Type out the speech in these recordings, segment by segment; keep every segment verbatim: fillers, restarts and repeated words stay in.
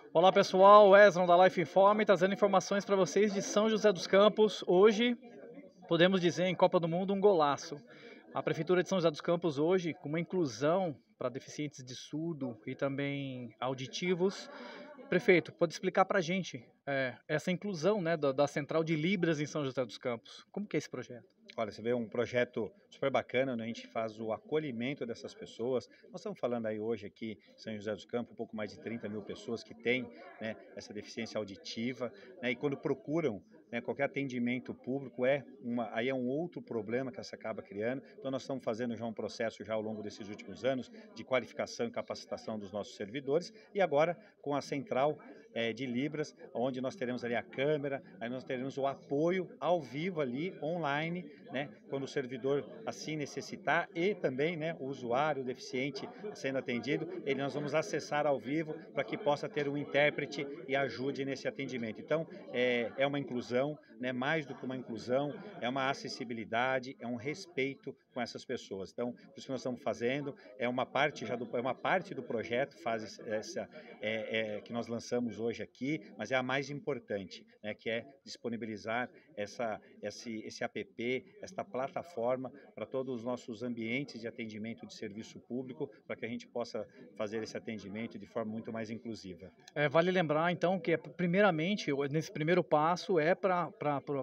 Olá pessoal, Wesley da Life Informe, trazendo informações para vocês de São José dos Campos. Hoje, podemos dizer, em Copa do Mundo, um golaço. A Prefeitura de São José dos Campos hoje, com uma inclusão para deficientes de surdo e também auditivos. Prefeito, pode explicar para a gente é, essa inclusão, né, da, da Central de Libras em São José dos Campos? Como que é esse projeto? Olha, você vê um projeto super bacana, né? A gente faz o acolhimento dessas pessoas. Nós estamos falando aí hoje aqui em São José dos Campos, um pouco mais de trinta mil pessoas que têm, né, essa deficiência auditiva, né, e quando procuram, né, qualquer atendimento público, é uma, aí é um outro problema que você acaba criando. Então nós estamos fazendo já um processo já ao longo desses últimos anos de qualificação e capacitação dos nossos servidores, e agora com a central é, de Libras, onde nós teremos ali a câmera, aí nós teremos o apoio ao vivo ali, online, né, quando o servidor assim necessitar, e também, né, o usuário o deficiente sendo atendido, ele nós vamos acessar ao vivo para que possa ter um intérprete e ajude nesse atendimento. Então é, é uma inclusão, né, mais do que uma inclusão, é uma acessibilidade, é um respeito com essas pessoas. Então, por isso que nós estamos fazendo, é uma parte já do, é uma parte do projeto, faz essa é, é, que nós lançamos hoje aqui, mas é a mais importante, né, que é disponibilizar essa, esse, esse app, esta plataforma para todos os nossos ambientes de atendimento de serviço público, para que a gente possa fazer esse atendimento de forma muito mais inclusiva. É, vale lembrar então que, primeiramente, nesse primeiro passo é para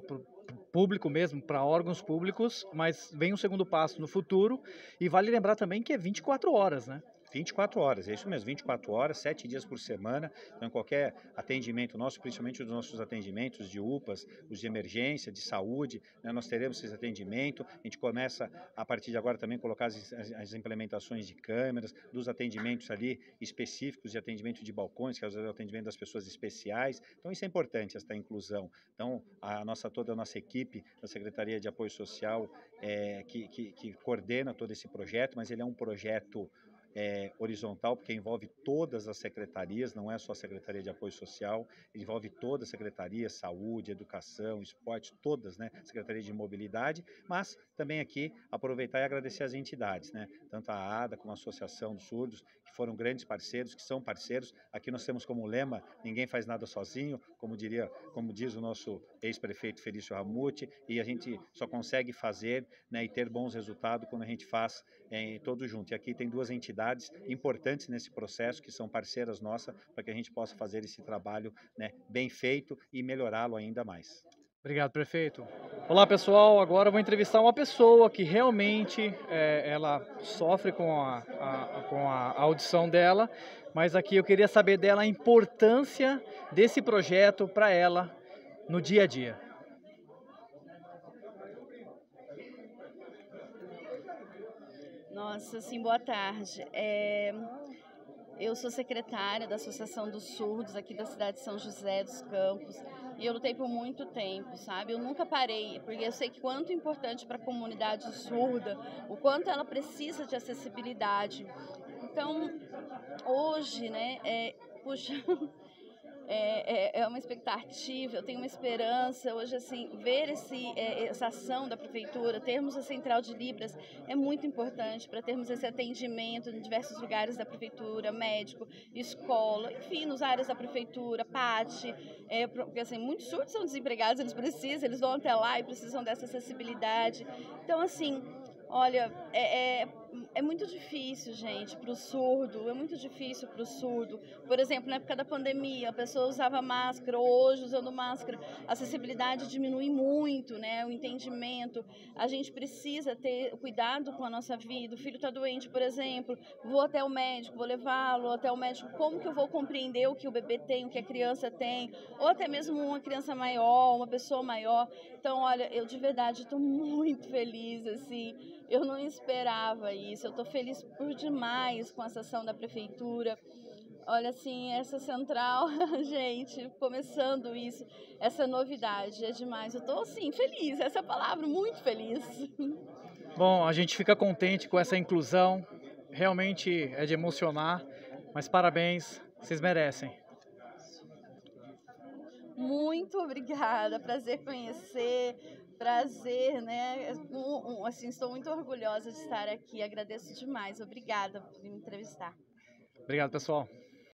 público mesmo, para órgãos públicos, mas vem um segundo passo no futuro, e vale lembrar também que é vinte e quatro horas, né? vinte e quatro horas, é isso mesmo, vinte e quatro horas, sete dias por semana. Então qualquer atendimento nosso, principalmente os nossos atendimentos de U P As, os de emergência, de saúde, né, nós teremos esse atendimento. A gente começa a partir de agora também colocar as, as, as implementações de câmeras, dos atendimentos ali específicos de atendimento de balcões, que é o atendimento das pessoas especiais. Então isso é importante, essa inclusão. Então a nossa, toda a nossa equipe da Secretaria de Apoio Social é, que, que, que coordena todo esse projeto, mas ele é um projeto É, horizontal, porque envolve todas as secretarias, não é só a Secretaria de Apoio Social, envolve todas as secretarias, saúde, educação, esporte, todas, né, Secretaria de Mobilidade, mas também aqui aproveitar e agradecer as entidades, né, tanto a ADA como a Associação dos Surdos, que foram grandes parceiros, que são parceiros. Aqui nós temos como lema, ninguém faz nada sozinho, como diria, como diz o nosso ex-prefeito Felício Ramute, e a gente só consegue fazer, né, e ter bons resultados quando a gente faz é, todos juntos. E aqui tem duas entidades importantes nesse processo, que são parceiras nossas, para que a gente possa fazer esse trabalho, né, bem feito e melhorá-lo ainda mais. Obrigado, prefeito. Olá, pessoal. Agora eu vou entrevistar uma pessoa que realmente é, ela sofre com a, a, com a audição dela, mas aqui eu queria saber dela a importância desse projeto para ela no dia a dia. Nossa, sim, boa tarde. É, eu sou secretária da Associação dos Surdos aqui da cidade de São José dos Campos, e eu lutei por muito tempo, sabe? Eu nunca parei, porque eu sei quanto é importante para a comunidade surda, o quanto ela precisa de acessibilidade. Então, hoje, né, é, puxa... É, é, é uma expectativa, eu tenho uma esperança. Hoje, assim, ver esse, é, essa ação da Prefeitura, termos a Central de Libras, é muito importante para termos esse atendimento em diversos lugares da Prefeitura, médico, escola, enfim, nas áreas da Prefeitura, P A T, é, porque assim, muitos surdos são desempregados, eles precisam, eles vão até lá e precisam dessa acessibilidade. Então, assim, olha, é, é, é muito difícil, gente, para o surdo, é muito difícil para o surdo. Por exemplo, na época da pandemia, a pessoa usava máscara, hoje usando máscara, a acessibilidade diminui muito, né, o entendimento. A gente precisa ter cuidado com a nossa vida. O filho está doente, por exemplo, vou até o médico, vou levá-lo até o médico, como que eu vou compreender o que o bebê tem, o que a criança tem, ou até mesmo uma criança maior, uma pessoa maior. Então, olha, eu de verdade estou muito feliz, assim, eu não esperava isso, eu estou feliz por demais com essa ação da Prefeitura. Olha, assim, essa central, gente, começando isso, essa novidade, é demais. Eu estou, assim, feliz, essa é a palavra, muito feliz. Bom, a gente fica contente com essa inclusão, realmente é de emocionar, mas parabéns, vocês merecem. Muito obrigada, prazer conhecer, prazer, né? Assim, estou muito orgulhosa de estar aqui, agradeço demais, obrigada por me entrevistar. Obrigado, pessoal.